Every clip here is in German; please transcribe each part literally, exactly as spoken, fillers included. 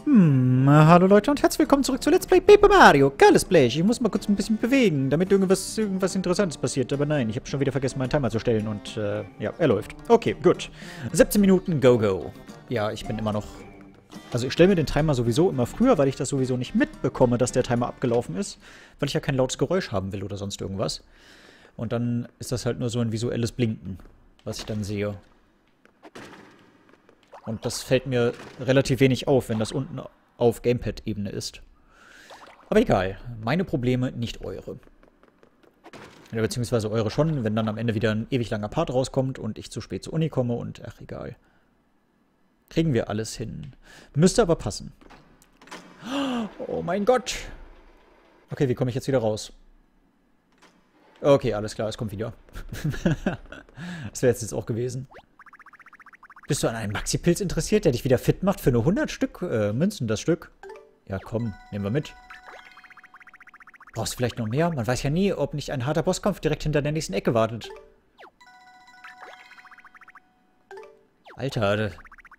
Hm, hallo Leute und herzlich willkommen zurück zu Let's Play Paper Mario Color Splash. Ich muss mal kurz ein bisschen bewegen, damit irgendwas, irgendwas Interessantes passiert. Aber nein, ich habe schon wieder vergessen, meinen Timer zu stellen und äh, ja, er läuft. Okay, gut. siebzehn Minuten, go, go. Ja, ich bin immer noch... Also ich stelle mir den Timer sowieso immer früher, weil ich das sowieso nicht mitbekomme, dass der Timer abgelaufen ist. Weil ich ja kein lautes Geräusch haben will oder sonst irgendwas. Und dann ist das halt nur so ein visuelles Blinken, was ich dann sehe. Und das fällt mir relativ wenig auf, wenn das unten auf Gamepad-Ebene ist. Aber egal. Meine Probleme, nicht eure. Ja, beziehungsweise eure schon, wenn dann am Ende wieder ein ewig langer Part rauskommt und ich zu spät zur Uni komme und ach, egal. Kriegen wir alles hin. Müsste aber passen. Oh mein Gott. Okay, wie komme ich jetzt wieder raus? Okay, alles klar, es kommt wieder. Das wäre jetzt, jetzt auch gewesen. Bist du an einem Maxi-Pilz interessiert, der dich wieder fit macht für nur hundert Stück äh, Münzen, das Stück? Ja, komm, nehmen wir mit. Brauchst du vielleicht noch mehr? Man weiß ja nie, ob nicht ein harter Bosskampf direkt hinter der nächsten Ecke wartet. Alter.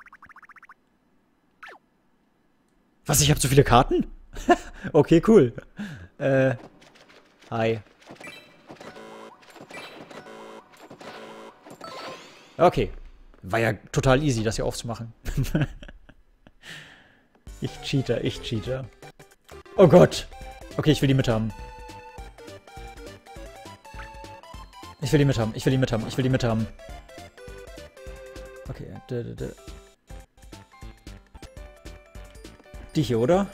Was, ich habe so viele Karten? Okay, cool. Äh, hi. Okay. War ja total easy, das hier aufzumachen. Ich cheater, ich cheater. Oh Gott. Okay, ich will die mithaben. Ich will die mithaben, ich will die mithaben, ich will die mithaben. Okay. Die hier, oder?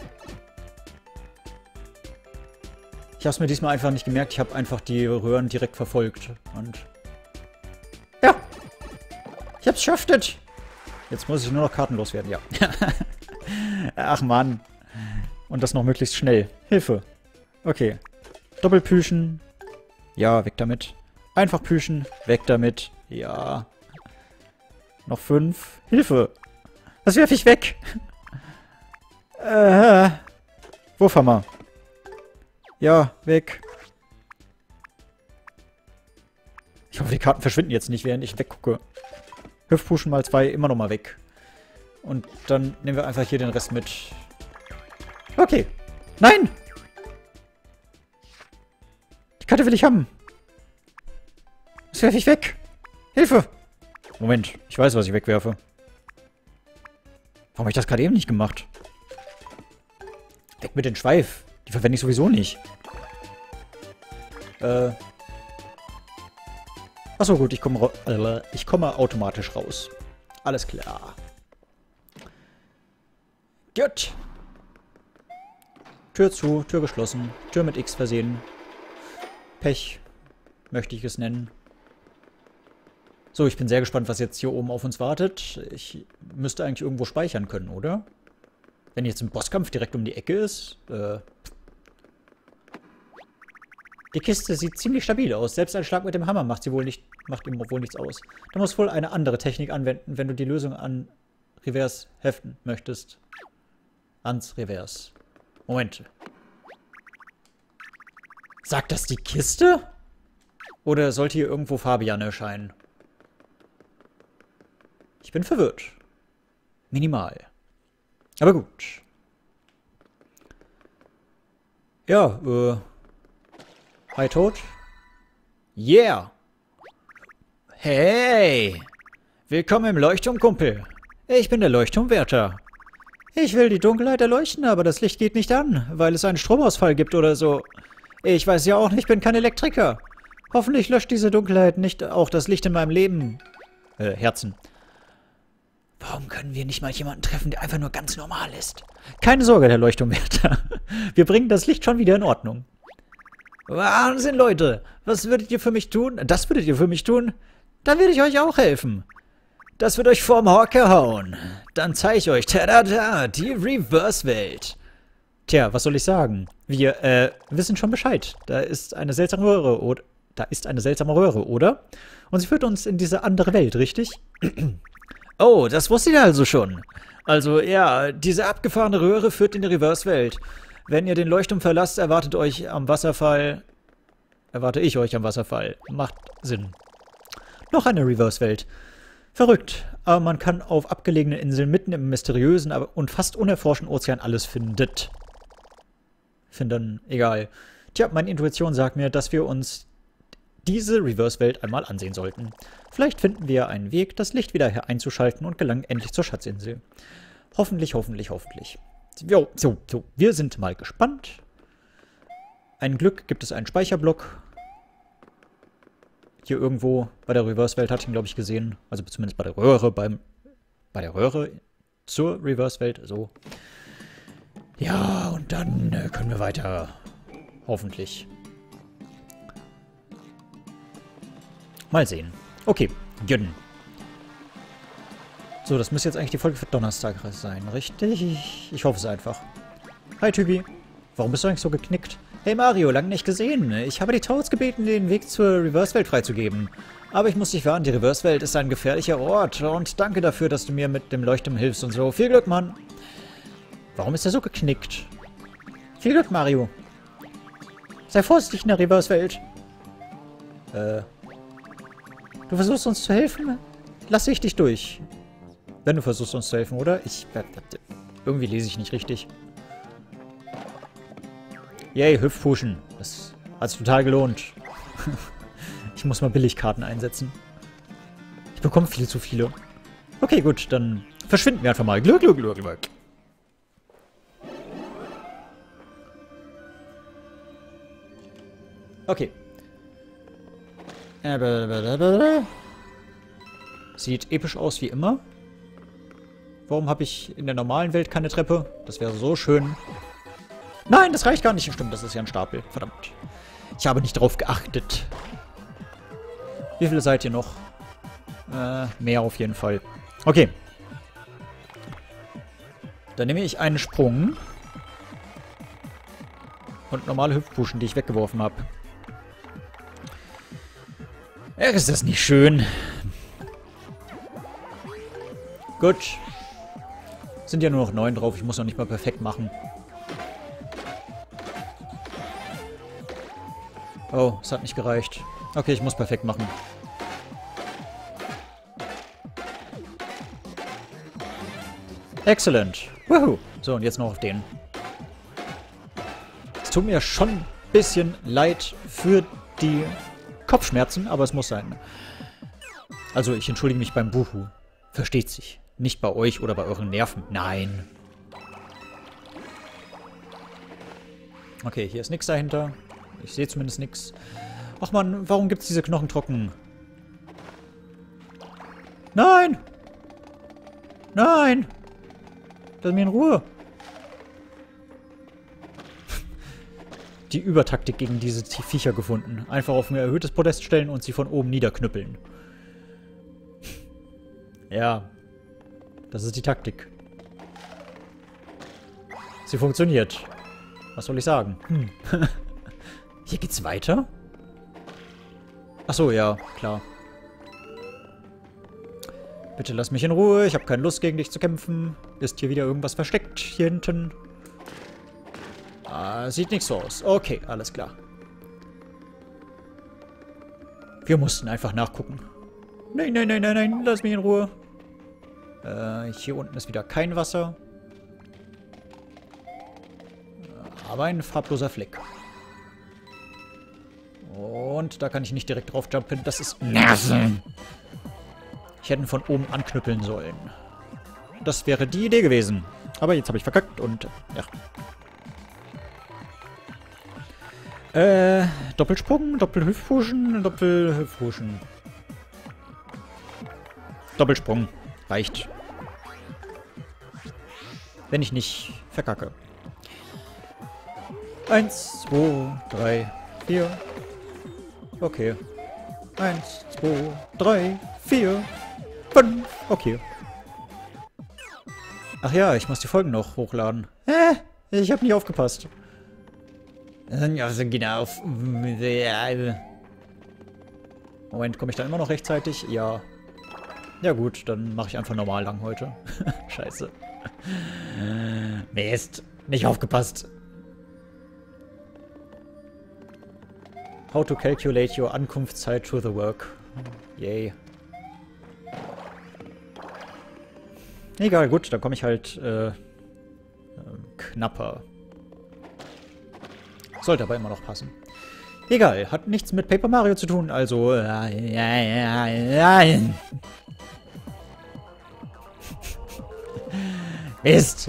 Ich hab's mir diesmal einfach nicht gemerkt. Ich habe einfach die Röhren direkt verfolgt. Und... Ja! Ich hab's geschafft! Jetzt muss ich nur noch kartenlos werden, ja. Ach Mann. Und das noch möglichst schnell. Hilfe. Okay. Doppelpüschen. Ja, weg damit. Einfach püschen. Weg damit. Ja. Noch fünf. Hilfe. Das werfe ich weg. Äh. Wurfhammer. Ja, weg. Ich hoffe, die Karten verschwinden jetzt nicht, während ich weggucke. Hüftpushen mal zwei, immer noch mal weg. Und dann nehmen wir einfach hier den Rest mit. Okay. Nein! Die Karte will ich haben. Das werfe ich weg. Hilfe! Moment, ich weiß, was ich wegwerfe. Warum habe ich das gerade eben nicht gemacht? Weg mit dem Schweif. Die verwende ich sowieso nicht. Äh. Achso, gut, ich komme, äh, ich komme automatisch raus. Alles klar. Gut. Tür zu, Tür geschlossen. Tür mit X versehen. Pech, möchte ich es nennen. So, ich bin sehr gespannt, was jetzt hier oben auf uns wartet. Ich müsste eigentlich irgendwo speichern können, oder? Wenn jetzt ein Bosskampf direkt um die Ecke ist. Äh... Die Kiste sieht ziemlich stabil aus. Selbst ein Schlag mit dem Hammer macht sie wohl nicht, macht ihm wohl nichts aus. Da musst wohl eine andere Technik anwenden, wenn du die Lösung an Revers heften möchtest. Ans Revers. Moment. Sagt das die Kiste? Oder sollte hier irgendwo Fabian erscheinen? Ich bin verwirrt. Minimal. Aber gut. Ja, äh... Hi, Toad. Yeah! Hey! Willkommen im Leuchtturm, Kumpel. Ich bin der Leuchtturmwärter. Ich will die Dunkelheit erleuchten, aber das Licht geht nicht an, weil es einen Stromausfall gibt oder so. Ich weiß ja auch nicht, ich bin kein Elektriker. Hoffentlich löscht diese Dunkelheit nicht auch das Licht in meinem Leben. Äh, Herzen. Warum können wir nicht mal jemanden treffen, der einfach nur ganz normal ist? Keine Sorge, der Leuchtturmwärter. Wir bringen das Licht schon wieder in Ordnung. Wahnsinn, Leute! Was würdet ihr für mich tun? Das würdet ihr für mich tun? Dann würde ich euch auch helfen. Das wird euch vorm Hocker hauen. Dann zeige ich euch, tada, die Reverse-Welt. Tja, was soll ich sagen? Wir, äh, wissen schon Bescheid. Da ist eine seltsame Röhre, oder? Da ist eine seltsame Röhre, oder? Und sie führt uns in diese andere Welt, richtig? Oh, das wusstet ihr also schon. Also, ja, diese abgefahrene Röhre führt in die Reverse-Welt. Wenn ihr den Leuchtturm verlasst, erwartet euch am Wasserfall... Erwarte ich euch am Wasserfall. Macht Sinn. Noch eine Reverse-Welt. Verrückt, aber man kann auf abgelegenen Inseln mitten im mysteriösen und fast unerforschten Ozean alles findet. Finden, egal. Tja, meine Intuition sagt mir, dass wir uns diese Reverse-Welt einmal ansehen sollten. Vielleicht finden wir einen Weg, das Licht wieder einzuschalten und gelangen endlich zur Schatzinsel. Hoffentlich, hoffentlich, hoffentlich. Jo, so, so, wir sind mal gespannt. Ein Glück gibt es einen Speicherblock. Hier irgendwo bei der Reverse-Welt hatte ich ihn, glaube ich, gesehen. Also zumindest bei der Röhre, beim, bei der Röhre zur Reverse-Welt. So. Ja, und dann äh, können wir weiter. Hoffentlich. Mal sehen. Okay, Jön. So, das müsste jetzt eigentlich die Folge für Donnerstag sein, richtig? Ich, ich hoffe es einfach. Hi, Tybi. Warum bist du eigentlich so geknickt? Hey Mario, lange nicht gesehen. Ich habe die Toads gebeten, den Weg zur Reverse-Welt freizugeben. Aber ich muss dich warnen, die Reverse-Welt ist ein gefährlicher Ort. Und danke dafür, dass du mir mit dem Leuchtturm hilfst und so. Viel Glück, Mann. Warum ist er so geknickt? Viel Glück, Mario. Sei vorsichtig in der Reverse-Welt. Äh. Du versuchst uns zu helfen? Lasse ich dich durch. Wenn du versuchst uns zu helfen, oder? Ich... Irgendwie lese ich nicht richtig. Yay, Hüpfpuschen. Das hat sich total gelohnt. Ich muss mal Billigkarten einsetzen. Ich bekomme viel zu viele. Okay, gut, dann verschwinden wir einfach mal. Glück, Glück, Glück, Glück. Okay. Sieht episch aus wie immer. Warum habe ich in der normalen Welt keine Treppe? Das wäre so schön. Nein, das reicht gar nicht. Stimmt, das ist ja ein Stapel. Verdammt. Ich habe nicht drauf geachtet. Wie viele seid ihr noch? Äh, mehr auf jeden Fall. Okay. Dann nehme ich einen Sprung. Und normale Hüpfpuschen, die ich weggeworfen habe. Ja, ist das nicht schön? Gut. Sind ja nur noch neun drauf. Ich muss noch nicht mal perfekt machen. Oh, es hat nicht gereicht. Okay, ich muss perfekt machen. Excellent. Woohoo. So, und jetzt noch auf den. Es tut mir schon ein bisschen leid für die Kopfschmerzen, aber es muss sein. Also, ich entschuldige mich beim Buhu. Versteht sich. Nicht bei euch oder bei euren Nerven. Nein. Okay, hier ist nichts dahinter. Ich sehe zumindest nichts. Ach man, warum gibt es diese Knochen trocken? Nein! Nein! Lass mich in Ruhe. Die Übertaktik gegen diese Viecher gefunden. Einfach auf ein erhöhtes Podest stellen und sie von oben niederknüppeln. Ja. Das ist die Taktik. Sie funktioniert. Was soll ich sagen? Hm. Hier geht's weiter? Achso, ja, klar. Bitte lass mich in Ruhe. Ich habe keine Lust, gegen dich zu kämpfen. Ist hier wieder irgendwas versteckt? Hier hinten? Ah, sieht nicht so aus. Okay, alles klar. Wir mussten einfach nachgucken. Nein, nein, nein, nein, nein. Lass mich in Ruhe. Äh, hier unten ist wieder kein Wasser. Aber ein farbloser Fleck. Und da kann ich nicht direkt drauf jumpen. Das ist Nerven. Ich hätte ihn von oben anknüppeln sollen. Das wäre die Idee gewesen. Aber jetzt habe ich verkackt und ja. Äh, Doppelsprung, Doppelhüpfpuschen, Doppelhüpfpuschen. Doppelsprung. Reicht. Wenn ich nicht verkacke. Eins, zwei, drei, vier. Okay. Eins, zwei, drei, vier, fünf. Okay. Ach ja, ich muss die Folgen noch hochladen. Hä? Ich habe nicht aufgepasst. Also genau. Moment, komme ich da immer noch rechtzeitig? Ja. Ja gut, dann mache ich einfach normal lang heute. Scheiße. Mist. Nicht aufgepasst. How to calculate your Ankunftszeit to the work. Yay. Egal, gut, dann komme ich halt äh, äh, knapper. Sollte aber immer noch passen. Egal, hat nichts mit Paper Mario zu tun, also... Äh, Mist!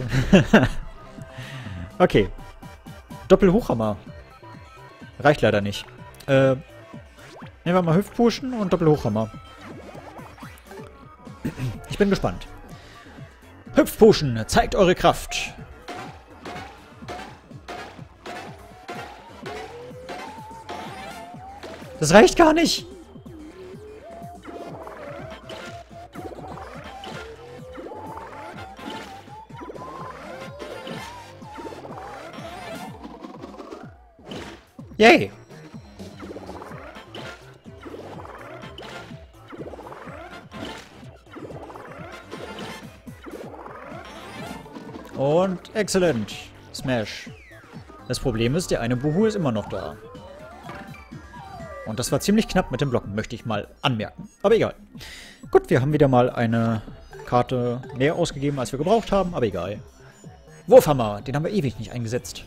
Okay. Doppelhochhammer. Reicht leider nicht. Äh, nehmen wir mal Hüftpushen und Doppelhochhammer. Ich bin gespannt. Hüpfpushen, zeigt eure Kraft. Das reicht gar nicht. Yay. Und excellent. Smash. Das Problem ist, der eine Buhu ist immer noch da. Und das war ziemlich knapp mit dem Blocken, möchte ich mal anmerken. Aber egal. Gut, wir haben wieder mal eine Karte mehr ausgegeben, als wir gebraucht haben, aber egal. Wurfhammer, den haben wir ewig nicht eingesetzt.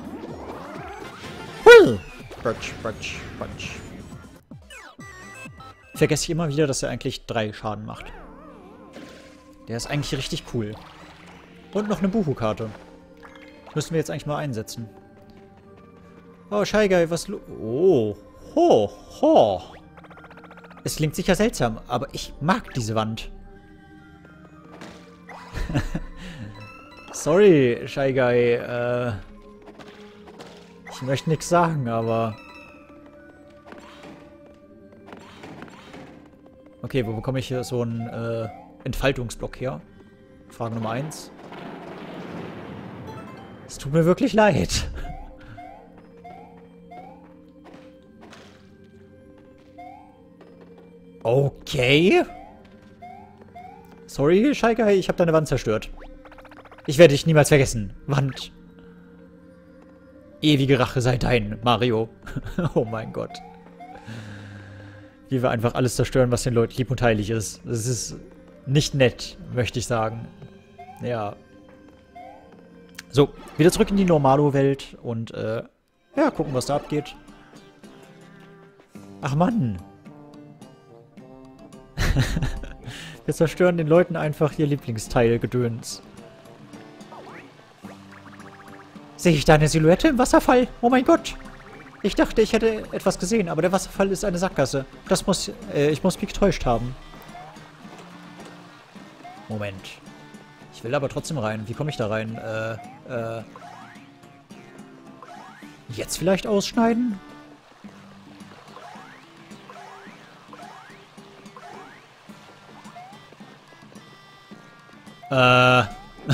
Hui! Brutsch, brutsch, brutsch. Vergesse ich immer wieder, dass er eigentlich drei Schaden macht. Der ist eigentlich richtig cool. Und noch eine Buhu-Karte. Müssen wir jetzt eigentlich mal einsetzen. Oh, Shy Guy, was lo... Oh. Ho, ho. Es klingt sicher seltsam, aber ich mag diese Wand. Sorry, Shy Guy. Äh, ich möchte nichts sagen, aber... Okay, wo bekomme ich hier so einen äh, Entfaltungsblock her? Frage Nummer eins. Es tut mir wirklich leid. Okay. Sorry, Shy Guy, ich habe deine Wand zerstört. Ich werde dich niemals vergessen. Wand. Ewige Rache sei dein, Mario. Oh mein Gott. Wie wir einfach alles zerstören, was den Leuten lieb und heilig ist. Das ist nicht nett, möchte ich sagen. Ja. So, wieder zurück in die Normalo-Welt und, äh, ja, gucken, was da abgeht. Ach Mann. Wir zerstören den Leuten einfach ihr Lieblingsteil-Gedöns. Sehe ich da eine Silhouette im Wasserfall? Oh mein Gott! Ich dachte, ich hätte etwas gesehen, aber der Wasserfall ist eine Sackgasse. Das muss... Äh, ich muss mich getäuscht haben. Moment. Ich will aber trotzdem rein. Wie komme ich da rein? Äh, äh... Jetzt vielleicht ausschneiden? Äh...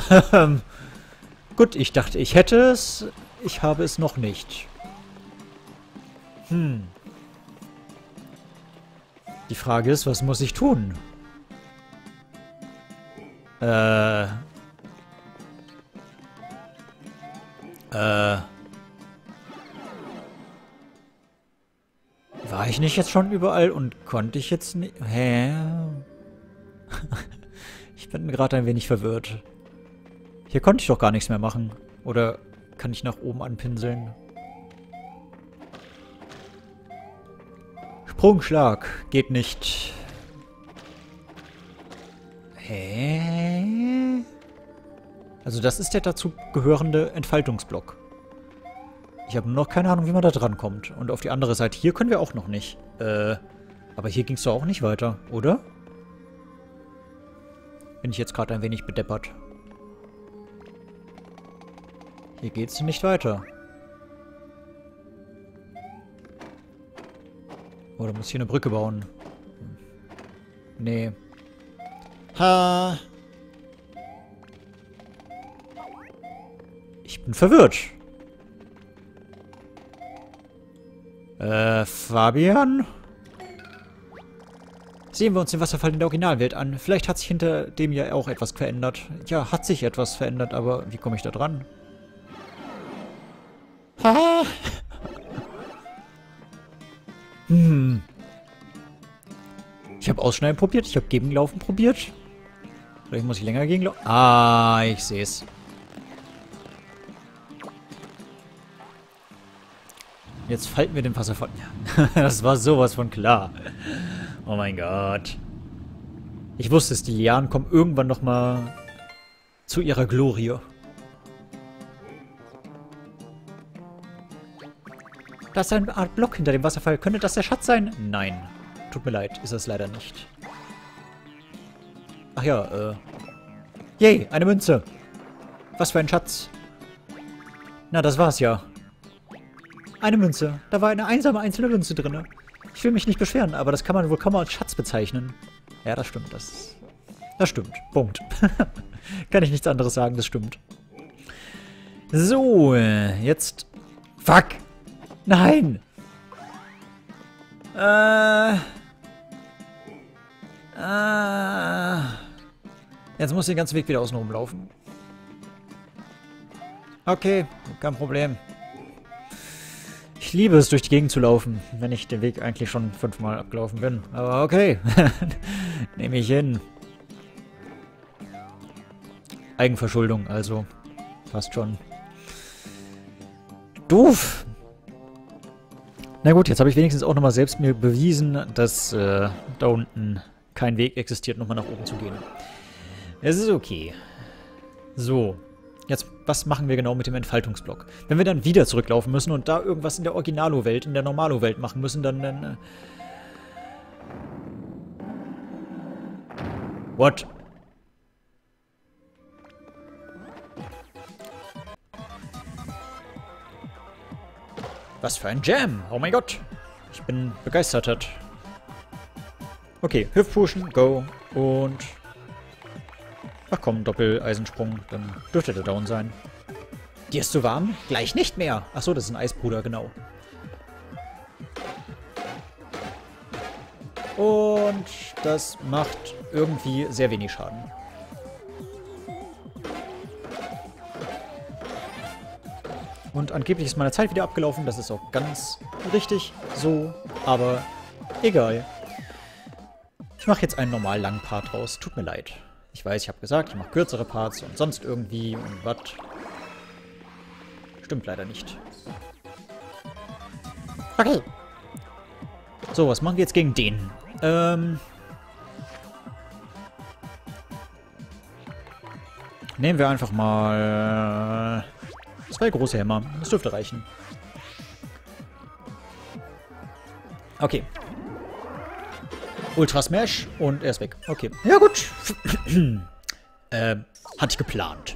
Gut, ich dachte, ich hätte es. Ich habe es noch nicht. Hm. Die Frage ist, was muss ich tun? Äh... Äh... War ich nicht jetzt schon überall und konnte ich jetzt nicht... Hä? Ich bin gerade ein wenig verwirrt. Hier konnte ich doch gar nichts mehr machen. Oder kann ich nach oben anpinseln? Sprungschlag. Geht nicht. Hä? Also das ist der dazu gehörende Entfaltungsblock. Ich habe nur noch keine Ahnung, wie man da dran kommt. Und auf die andere Seite hier können wir auch noch nicht. Äh, aber hier ging es doch auch nicht weiter, oder? Bin ich jetzt gerade ein wenig bedeppert. Hier geht's nicht weiter. Oder muss ich hier eine Brücke bauen? Nee. Ha. Ich bin verwirrt. Äh, Fabian? Sehen wir uns den Wasserfall in der Originalwelt an. Vielleicht hat sich hinter dem ja auch etwas verändert. Ja, hat sich etwas verändert, aber wie komme ich da dran? Ha! Hm. Ich habe Ausschneiden probiert, ich habe Gegenlaufen probiert. Vielleicht muss ich länger gegen... Ah, ich sehe es. Jetzt falten wir den Wasserfall. Das war sowas von klar. Oh mein Gott. Ich wusste es, die Lianen kommen irgendwann nochmal zu ihrer Glorie. Da ist eine Art Block hinter dem Wasserfall. Könnte das der Schatz sein? Nein. Tut mir leid, ist es leider nicht. Ach ja, äh... Yay, eine Münze. Was für ein Schatz. Na, das war's ja. Eine Münze. Da war eine einsame einzelne Münze drin. Ich will mich nicht beschweren, aber das kann man wohl kaum als Schatz bezeichnen. Ja, das stimmt. Das, das stimmt. Punkt. Kann ich nichts anderes sagen, das stimmt. So, jetzt... Fuck! Nein! Äh... Äh... Jetzt muss ich den ganzen Weg wieder außen rumlaufen. Okay, kein Problem. Ich liebe es, durch die Gegend zu laufen, wenn ich den Weg eigentlich schon fünfmal abgelaufen bin. Aber okay. Nehme ich hin. Eigenverschuldung, also. Passt schon. Doof. Na gut, jetzt habe ich wenigstens auch nochmal selbst mir bewiesen, dass äh, da unten kein Weg existiert, nochmal nach oben zu gehen. Es ist okay. So. Jetzt, was machen wir genau mit dem Entfaltungsblock? Wenn wir dann wieder zurücklaufen müssen und da irgendwas in der Originalo-Welt, in der Normalo-Welt machen müssen, dann... dann äh What? Was für ein Jam! Oh mein Gott! Ich bin begeistert. Okay, Hüftpushen, go. Und... Ach komm, Doppel-Eisensprung. Dann dürfte der down sein. Dir ist zu warm? Gleich nicht mehr. Achso, das ist ein Eisbruder, genau. Und das macht irgendwie sehr wenig Schaden. Und angeblich ist meine Zeit wieder abgelaufen. Das ist auch ganz richtig so. Aber egal. Ich mache jetzt einen normal langen Part raus. Tut mir leid. Ich weiß, ich habe gesagt, ich mache kürzere Parts und sonst irgendwie und was. Stimmt leider nicht. Okay. So, was machen wir jetzt gegen den? Ähm... Nehmen wir einfach mal... zwei große Hämmer. Das dürfte reichen. Okay. Ultra Smash und er ist weg. Okay. Ja gut. äh, hatte ich geplant.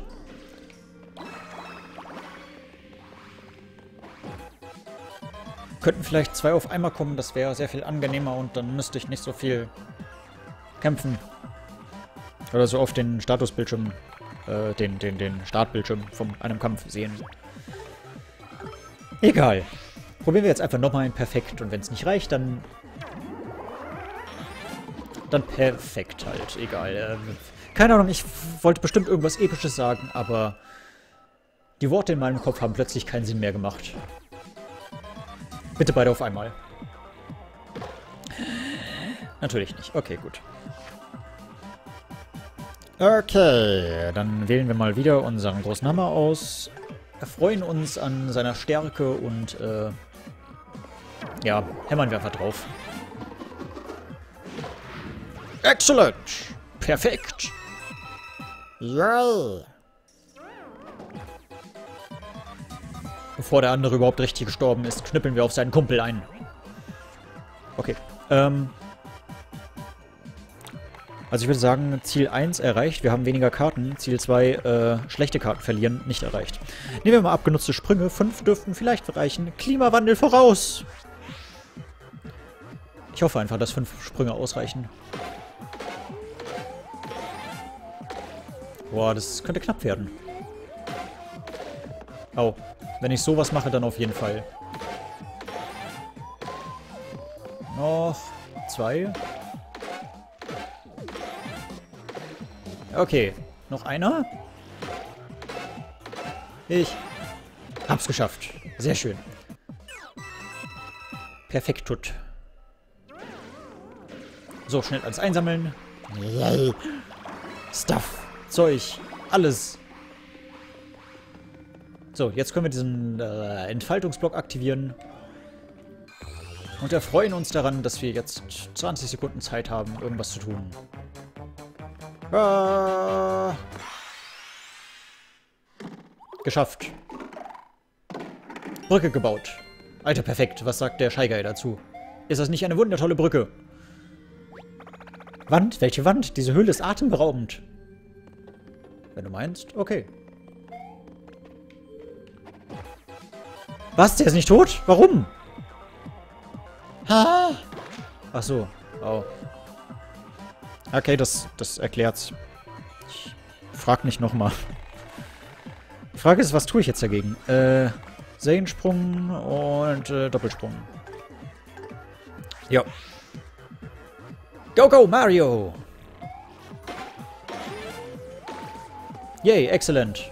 Könnten vielleicht zwei auf einmal kommen, das wäre sehr viel angenehmer und dann müsste ich nicht so viel kämpfen. Oder so auf den Statusbildschirm, äh, den, den, den Startbildschirm von einem Kampf sehen. Egal. Probieren wir jetzt einfach nochmal ein Perfekt und wenn es nicht reicht, dann... Dann perfekt halt, egal. Ähm, keine Ahnung, ich wollte bestimmt irgendwas Episches sagen, aber die Worte in meinem Kopf haben plötzlich keinen Sinn mehr gemacht. Bitte beide auf einmal. Natürlich nicht. Okay, gut. Okay, dann wählen wir mal wieder unseren großen Hammer aus. Erfreuen uns an seiner Stärke und äh, ja, hämmern wir einfach drauf. Excellent! Perfekt! Yay! Bevor der andere überhaupt richtig gestorben ist, knüppeln wir auf seinen Kumpel ein. Okay. Ähm. Also ich würde sagen, Ziel eins erreicht. Wir haben weniger Karten. Ziel zwei, äh, schlechte Karten verlieren, nicht erreicht. Nehmen wir mal abgenutzte Sprünge. fünf dürften vielleicht reichen. Klimawandel voraus! Ich hoffe einfach, dass fünf Sprünge ausreichen. Boah, das könnte knapp werden. Au. Wenn ich sowas mache, dann auf jeden Fall. Noch zwei. Okay. Noch einer? Ich hab's geschafft. Sehr schön. Perfekt tut. So, schnell alles einsammeln. Yay. Stuff, Zeug, alles. So, jetzt können wir diesen äh, Entfaltungsblock aktivieren. Und erfreuen uns daran, dass wir jetzt zwanzig Sekunden Zeit haben, irgendwas zu tun. Ah. Geschafft. Brücke gebaut. Alter, perfekt. Was sagt der Shy Guy dazu? Ist das nicht eine wundertolle Brücke? Wand? Welche Wand? Diese Höhle ist atemberaubend. Wenn du meinst, okay. Was? Der ist nicht tot? Warum? Ha! Ach so. Oh. Okay, das, das erklärt's. Ich frag nicht nochmal. Die Frage ist, was tue ich jetzt dagegen? Äh, Sehensprung und äh, Doppelsprung. Ja. Go, go, Mario! Yay, excellent.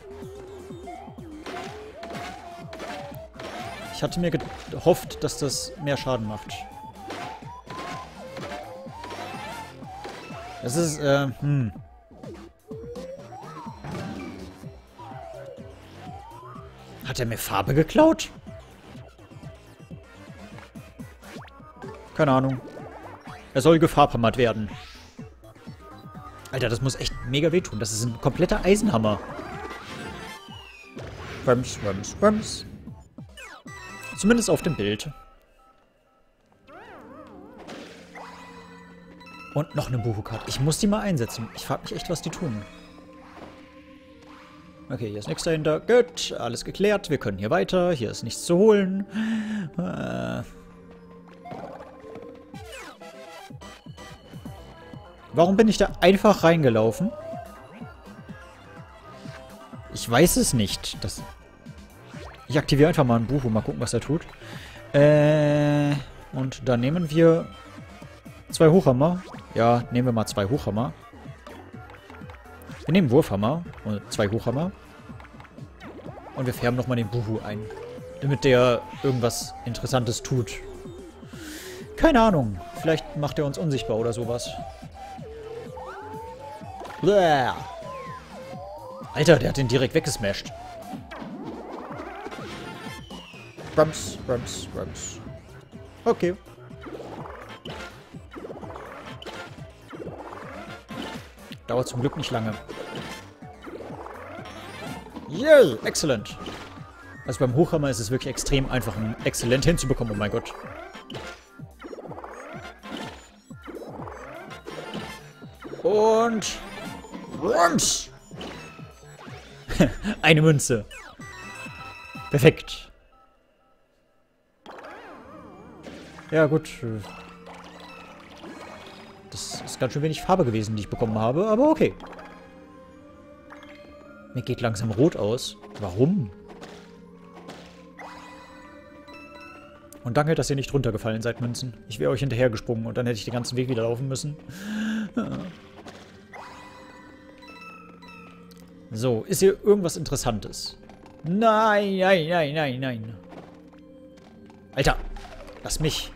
Ich hatte mir gehofft, dass das mehr Schaden macht. Das ist, äh, hm. Hat er mir Farbe geklaut? Keine Ahnung. Er soll gefarbhammert werden. Alter, das muss echt mega wehtun. Das ist ein kompletter Eisenhammer. Rums, rums, rums. Zumindest auf dem Bild. Und noch eine Buhu-Karte. Ich muss die mal einsetzen. Ich frage mich echt, was die tun. Okay, hier ist nichts dahinter. Gut, alles geklärt. Wir können hier weiter. Hier ist nichts zu holen. Äh. Warum bin ich da einfach reingelaufen? Ich weiß es nicht. Das ich aktiviere einfach mal einen Buhu. Mal gucken, was er tut. Äh, und dann nehmen wir zwei Hochhammer. Ja, nehmen wir mal zwei Hochhammer. Wir nehmen Wurfhammer und zwei Hochhammer. Und wir färben nochmal den Buhu ein. Damit der irgendwas Interessantes tut. Keine Ahnung. Vielleicht macht er uns unsichtbar oder sowas. Bäh. Alter, der hat den direkt weggesmashed. Rums, rums, rums. Okay. Dauert zum Glück nicht lange. Yay, excellent. Also beim Hochhammer ist es wirklich extrem einfach, ein exzellent hinzubekommen. Oh mein Gott. Und... Rums! Eine Münze. Perfekt. Ja, gut. Das ist ganz schön wenig Farbe gewesen, die ich bekommen habe, aber okay. Mir geht langsam rot aus. Warum? Und danke, dass ihr nicht runtergefallen seid, Münzen. Ich wäre euch hinterhergesprungen und dann hätte ich den ganzen Weg wieder laufen müssen. So, ist hier irgendwas Interessantes? Nein, nein, nein, nein, nein. Alter, lass mich.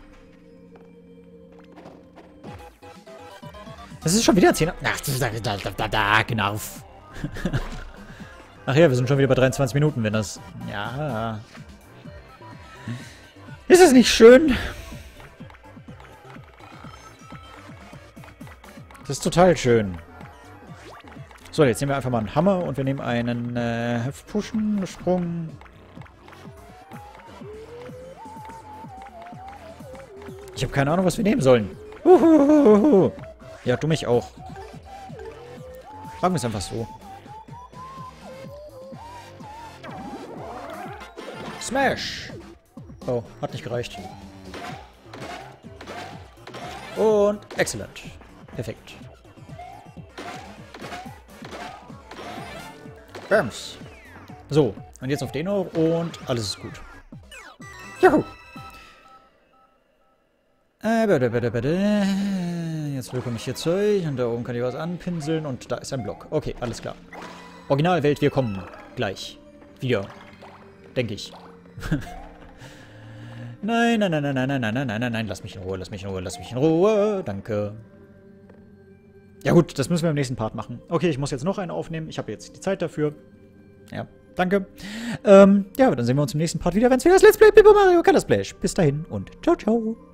Das ist schon wieder zehn. Ach, genau. Ach ja, wir sind schon wieder bei dreiundzwanzig Minuten, wenn das... Ja. Ist es nicht schön? Das ist total schön. So, jetzt nehmen wir einfach mal einen Hammer und wir nehmen einen äh, Hüftpushen, Sprung. Ich habe keine Ahnung, was wir nehmen sollen. Uhuhuhu. Ja, du mich auch. Machen wir es einfach so. Smash! Oh, hat nicht gereicht. Und excellent. Perfekt. Bams. So, und jetzt auf den noch und alles ist gut. Juhu! Äh, bitte, bitte, bitte. Jetzt bekomme ich hier Zeug und da oben kann ich was anpinseln und da ist ein Block. Okay, alles klar. Originalwelt, wir kommen gleich. Wieder. Denke ich. Nein, nein, nein, nein, nein, nein, nein, nein, nein, nein, lass mich in Ruhe, lass mich in Ruhe, lass mich in Ruhe. Danke. Ja gut, das müssen wir im nächsten Part machen. Okay, ich muss jetzt noch einen aufnehmen. Ich habe jetzt die Zeit dafür. Ja, danke. Ähm, ja, dann sehen wir uns im nächsten Part wieder, wenn es wieder das Let's Play Paper Mario Color Splash. Bis dahin und ciao, ciao.